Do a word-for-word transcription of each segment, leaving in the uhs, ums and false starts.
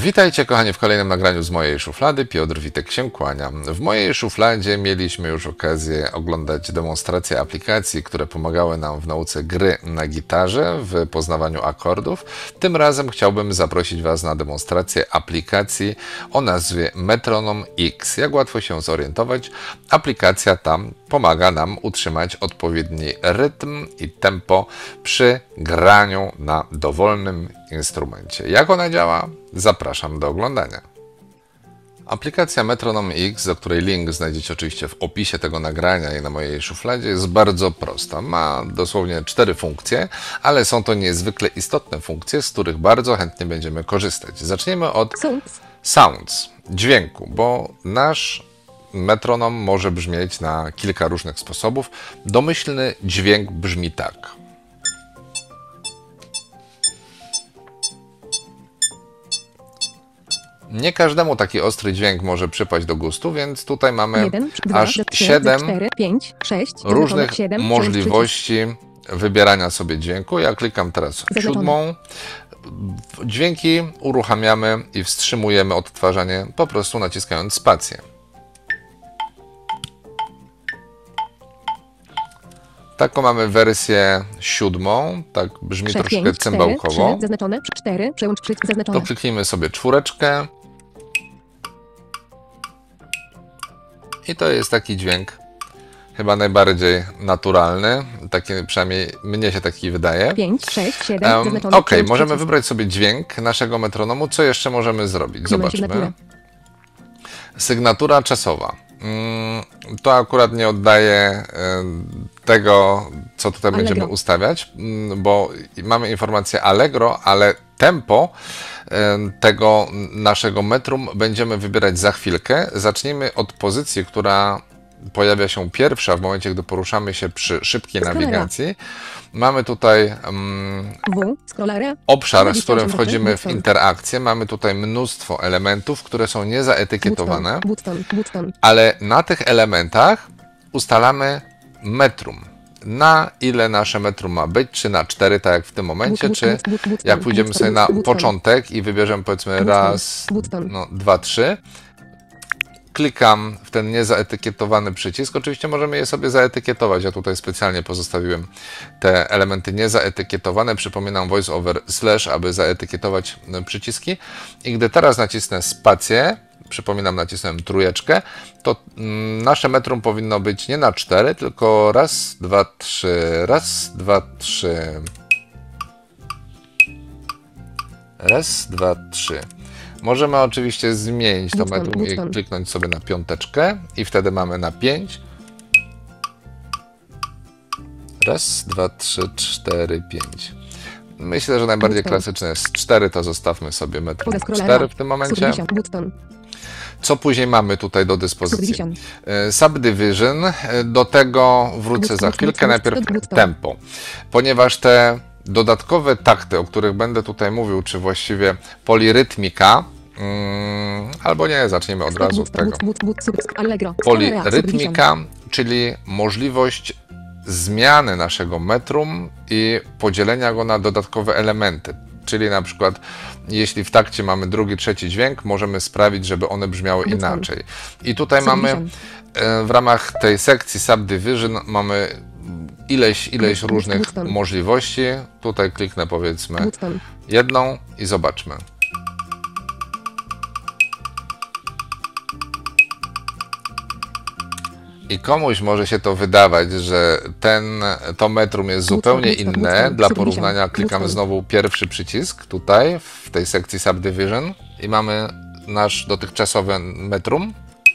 Witajcie kochani w kolejnym nagraniu z mojej szuflady. Piotr Witek się kłania. W mojej szufladzie mieliśmy już okazję oglądać demonstracje aplikacji, które pomagały nam w nauce gry na gitarze, w poznawaniu akordów. Tym razem chciałbym zaprosić Was na demonstrację aplikacji o nazwie Metronom X. Jak łatwo się zorientować, aplikacja ta pomaga nam utrzymać odpowiedni rytm i tempo przy graniu na dowolnym instrumencie. Jak ona działa? Zapraszam do oglądania. Aplikacja Metronom X, do której link znajdziecie oczywiście w opisie tego nagrania i na mojej szufladzie, jest bardzo prosta. Ma dosłownie cztery funkcje, ale są to niezwykle istotne funkcje, z których bardzo chętnie będziemy korzystać. Zaczniemy od Sounds, sounds dźwięku, bo nasz metronom może brzmieć na kilka różnych sposobów. Domyślny dźwięk brzmi tak. Nie każdemu taki ostry dźwięk może przypaść do gustu, więc tutaj mamy jeden, dwa, aż trzy, siedem cztery, pięć, sześć, różnych siedem, możliwości wybierania sobie dźwięku. Ja klikam teraz Zaznaczone. siódmą. Dźwięki uruchamiamy i wstrzymujemy odtwarzanie po prostu naciskając spację. Taką mamy wersję siódmą, tak brzmi Prze- troszkę pięć, cymbałkowo. cztery, trzy, zaznaczone, cztery, przełącz przycisk zaznaczone. To kliknijmy sobie czwóreczkę. I to jest taki dźwięk chyba najbardziej naturalny. Taki, przynajmniej mnie się taki wydaje. pięć, sześć, siedem, Um, zaznaczone. ok, przełącz możemy przycisk. wybrać sobie dźwięk naszego metronomu. Co jeszcze możemy zrobić? Klikamy Zobaczmy. sygnaturę. Sygnatura czasowa. Mm, To akurat nie oddaje e, tego, co tutaj Allegro. będziemy ustawiać, mm, bo mamy informację Allegro, ale tempo e, tego naszego metrum będziemy wybierać za chwilkę. Zacznijmy od pozycji, która pojawia się pierwsza w momencie, gdy poruszamy się przy szybkiej Scrollera. nawigacji. Mamy tutaj mm, W, scrollera, obszar, z którym dwadzieścia osiem wchodzimy w button. interakcję. Mamy tutaj mnóstwo elementów, które są niezaetykietowane, Button, button, ale na tych elementach ustalamy metrum. Na ile nasze metrum ma być, czy na cztery, tak jak w tym momencie, But- czy but- but- but- jak but- pójdziemy but- sobie na but- początek i wybierzemy powiedzmy but- raz, but- no, dwa, trzy. Klikam w ten niezaetykietowany przycisk. Oczywiście możemy je sobie zaetykietować. Ja tutaj specjalnie pozostawiłem te elementy niezaetykietowane. Przypominam voiceover slash, aby zaetykietować przyciski. I gdy teraz nacisnę spację, przypominam, nacisnąłem trójeczkę, to mm, nasze metrum powinno być nie na cztery, tylko raz, dwa, trzy, raz, dwa, trzy. Raz, dwa, trzy. Możemy oczywiście zmienić to Button, metrum i button. kliknąć sobie na piąteczkę i wtedy mamy na pięć. Raz, dwa, trzy, cztery, pięć. Myślę, że najbardziej Button. klasyczne jest cztery, to zostawmy sobie metrum poza scrollera, cztery w tym momencie. subdivision, button, Co później mamy tutaj do dyspozycji? subdivision, E, Subdivision, e, do tego wrócę Button, za chwilkę, button, najpierw button. tempo, ponieważ te dodatkowe takty, o których będę tutaj mówił, czy właściwie polirytmika, mm, albo nie, zaczniemy od razu od tego. but, but, but, sub- Allegro, scrollera, Polirytmika, czyli możliwość zmiany naszego metrum i podzielenia go na dodatkowe elementy. Czyli na przykład, jeśli w takcie mamy drugi, trzeci dźwięk, możemy sprawić, żeby one brzmiały Button. inaczej. I tutaj mamy Subdivision. e, w ramach tej sekcji Subdivision mamy ileś, ileś Button, różnych button. możliwości. Tutaj kliknę powiedzmy button, jedną i zobaczmy. I komuś może się to wydawać, że ten, to metrum jest Button, zupełnie button, inne. button, Dla subdivision, porównania klikamy button. znowu pierwszy przycisk tutaj, w tej sekcji Subdivision i mamy nasz dotychczasowy metrum.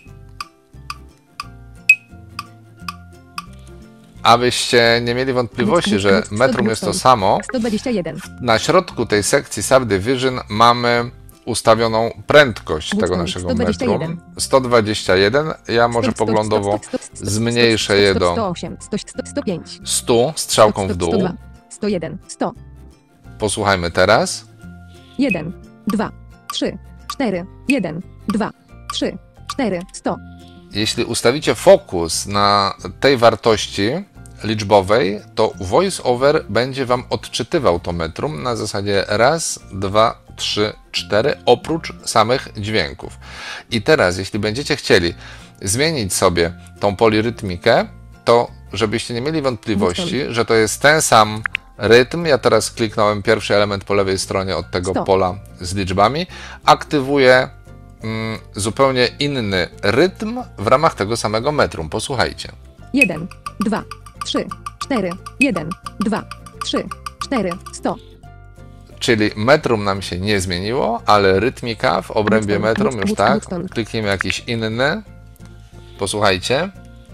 Abyście nie mieli wątpliwości, że metrum jest to samo, sto dwadzieścia jeden, na środku tej sekcji Subdivision mamy ustawioną prędkość tego Button, naszego sto dwadzieścia jeden. metrum. sto dwadzieścia jeden. Ja może Stop, stop, poglądowo stop, stop, stop, stop, zmniejszę stop, je stop, do sto osiem, sto, sto, sto pięć, stu strzałką w sto dół. dwa, sto jeden, sto, Posłuchajmy teraz. jeden, dwa, trzy, cztery, jeden, dwa, trzy, cztery, sto. Jeśli ustawicie fokus na tej wartości liczbowej, to VoiceOver będzie Wam odczytywał to metrum na zasadzie raz, dwa, trzy, cztery, oprócz samych dźwięków. I teraz, jeśli będziecie chcieli zmienić sobie tą polirytmikę, to żebyście nie mieli wątpliwości, że to jest ten sam rytm. Ja teraz kliknąłem pierwszy element po lewej stronie od tego sto. pola z liczbami. Aktywuję mm, zupełnie inny rytm w ramach tego samego metrum. Posłuchajcie. jeden, dwa, trzy, cztery, jeden, dwa, trzy, cztery, sto. Czyli metrum nam się nie zmieniło, ale rytmika w obrębie Woodstone, metrum już Woodstone, tak. Woodstone. Kliknijmy jakiś inny. Posłuchajcie.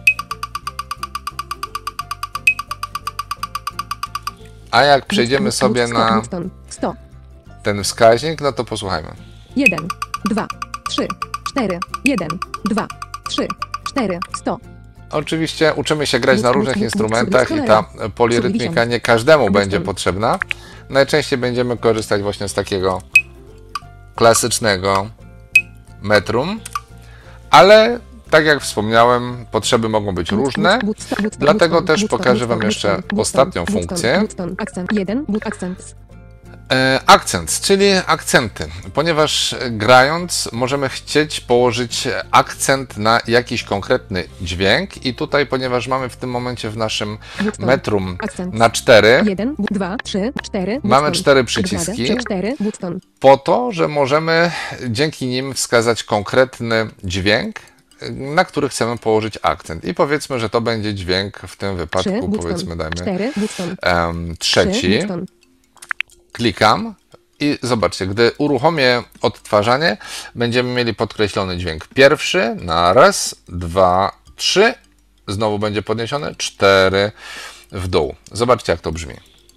A jak przejdziemy sobie na Woodstone, sto. ten wskaźnik, no to posłuchajmy. jeden, dwa, trzy, cztery, jeden, dwa, trzy, cztery, sto. Oczywiście uczymy się grać na Woodstone, różnych Woodstone, instrumentach i Woodstone, ta polirytmika Woodstone. nie każdemu Woodstone. będzie potrzebna. Najczęściej będziemy korzystać właśnie z takiego klasycznego metrum, ale tak jak wspomniałem, potrzeby mogą być różne, dlatego też pokażę Wam jeszcze ostatnią funkcję. Akcent jeden, akcent. E, akcent, czyli akcenty, ponieważ grając możemy chcieć położyć akcent na jakiś konkretny dźwięk i tutaj, ponieważ mamy w tym momencie w naszym metrum Akcent. na cztery, jeden, dwa, trzy, cztery. mamy cztery przyciski, cztery, Woodstone. po to, że możemy dzięki nim wskazać konkretny dźwięk, na który chcemy położyć akcent. I powiedzmy, że to będzie dźwięk w tym wypadku, trzy, powiedzmy, Woodstone. dajmy cztery, Woodstone. em, trzy, trzeci. Woodstone. Klikam i zobaczcie, gdy uruchomię odtwarzanie, będziemy mieli podkreślony dźwięk pierwszy na raz, dwa, trzy, znowu będzie podniesiony, cztery w dół. Zobaczcie, jak to brzmi.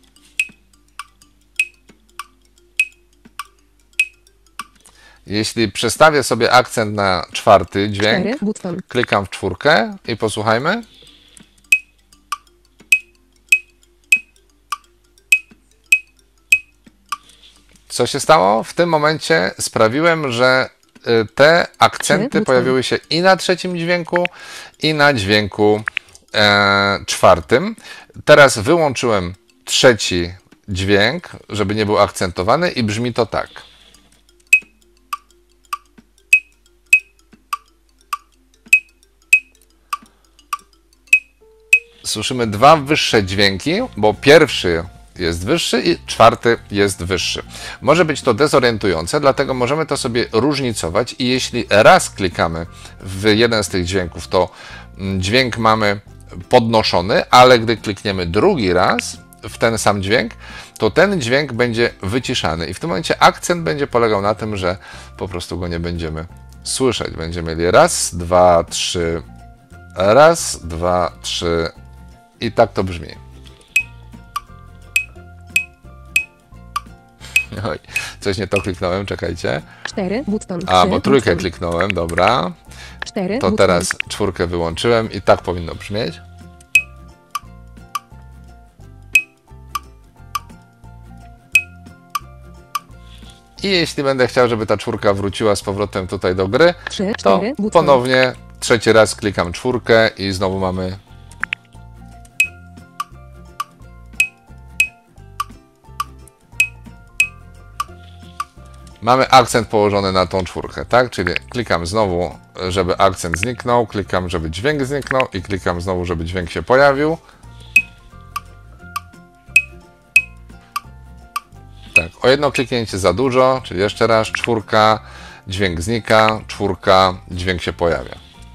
Jeśli przestawię sobie akcent na czwarty dźwięk, cztery, Woodstone. klikam w czwórkę i posłuchajmy. Co się stało? W tym momencie sprawiłem, że y, te akcenty Trzy, pojawiły się i na trzecim dźwięku, i na dźwięku e, czwartym. Teraz wyłączyłem trzeci dźwięk, żeby nie był akcentowany i brzmi to tak. Słyszymy dwa wyższe dźwięki, bo pierwszy jest wyższy i czwarty jest wyższy. Może być to dezorientujące, dlatego możemy to sobie różnicować i jeśli raz klikamy w jeden z tych dźwięków, to dźwięk mamy podnoszony, ale gdy klikniemy drugi raz w ten sam dźwięk, to ten dźwięk będzie wyciszany i w tym momencie akcent będzie polegał na tym, że po prostu go nie będziemy słyszeć. Będziemy mieli raz, dwa, trzy, raz, dwa, trzy i tak to brzmi. Oj, coś nie to kliknąłem, czekajcie. cztery, Woodstone. A, trzy, bo trójkę Woodstone. kliknąłem, dobra. cztery, To Woodstone. teraz czwórkę wyłączyłem i tak powinno brzmieć. I jeśli będę chciał, żeby ta czwórka wróciła z powrotem tutaj do gry, trzy, to cztery, Woodstone. ponownie trzeci raz klikam czwórkę i znowu mamy Mamy akcent położony na tą czwórkę, tak? Czyli klikam znowu, żeby akcent zniknął, klikam, żeby dźwięk zniknął i klikam znowu, żeby dźwięk się pojawił. Tak, o jedno kliknięcie za dużo, czyli jeszcze raz czwórka, dźwięk znika, czwórka, dźwięk się pojawia.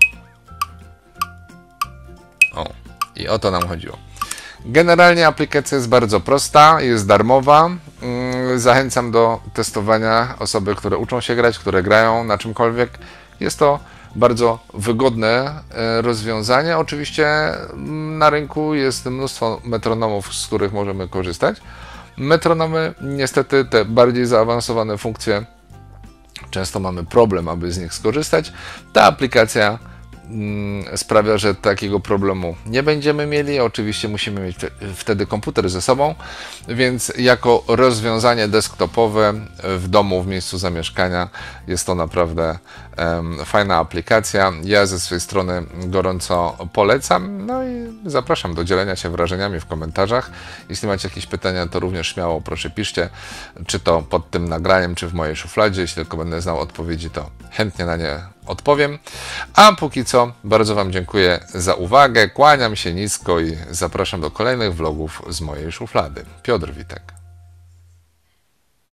O, i o to nam chodziło. Generalnie aplikacja jest bardzo prosta, jest darmowa. Zachęcam do testowania osoby, które uczą się grać, które grają na czymkolwiek. Jest to bardzo wygodne rozwiązanie. Oczywiście na rynku jest mnóstwo metronomów, z których możemy korzystać. Metronomy, niestety te bardziej zaawansowane funkcje, często mamy problem, aby z nich skorzystać. Ta aplikacja sprawia, że takiego problemu nie będziemy mieli. Oczywiście musimy mieć wtedy komputer ze sobą, więc jako rozwiązanie desktopowe w domu, w miejscu zamieszkania jest to naprawdę um, fajna aplikacja. Ja ze swojej strony gorąco polecam, no i zapraszam do dzielenia się wrażeniami w komentarzach. Jeśli macie jakieś pytania, to również śmiało proszę piszcie, czy to pod tym nagraniem, czy w mojej szufladzie. Jeśli tylko będę znał odpowiedzi, to chętnie na nie odpowiem. A póki co bardzo Wam dziękuję za uwagę, kłaniam się nisko i zapraszam do kolejnych vlogów z mojej szuflady. Piotr Witek.